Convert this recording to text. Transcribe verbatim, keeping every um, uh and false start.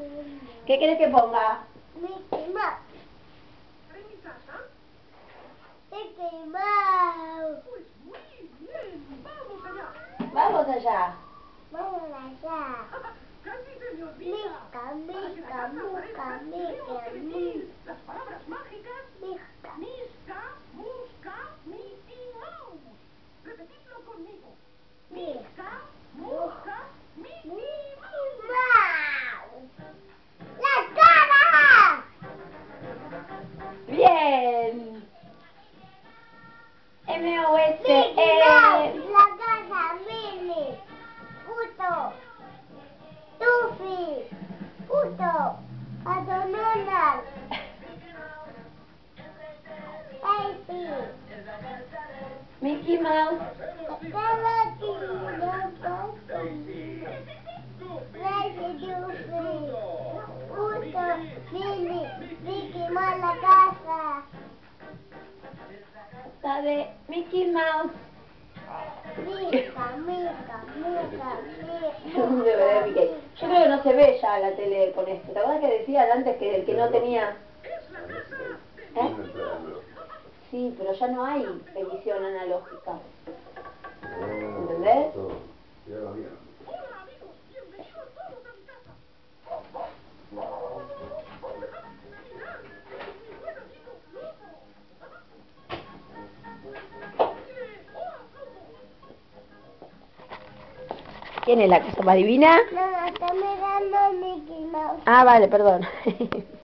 ¿Qué querés que ponga? Mickey Mouse. ¿En mi casa? Mickey Mouse. Pues muy bien, vamos allá. Vamos allá. Vamos allá. Casi se me olvida. Mica, mica, muca, mica, mi. Las palabras mágicas. Mica. Misca, musca, Mickey Mouse. Repetidlo conmigo. Mica. Musca, Mickey Mouse. Mouse. ¡La cara! Bien. M O S Mickey Mouse. E. La casa, Minnie. Puto. Tuffy. Puto. Adononal. Baby. Mickey Mouse. Puto, Minnie, Mickey Mouse la casa. La de Mickey Mouse. Mica, mica, mica, De verdad, Mickey. Yo creo que no se ve ya la tele con esto. ¿Te acuerdas que decían antes que el que no tenía? ¿Eh? Sí, pero ya no hay televisión analógica. ¿Entendés? Hola amigos, bienvenidos todos a mi casa. Mirad, mi buen amigo Lobo. Dile, hola Lobo. ¿Quién es la casa más divina? No, no, está mirando Mickey Mouse. Ah, vale, perdón.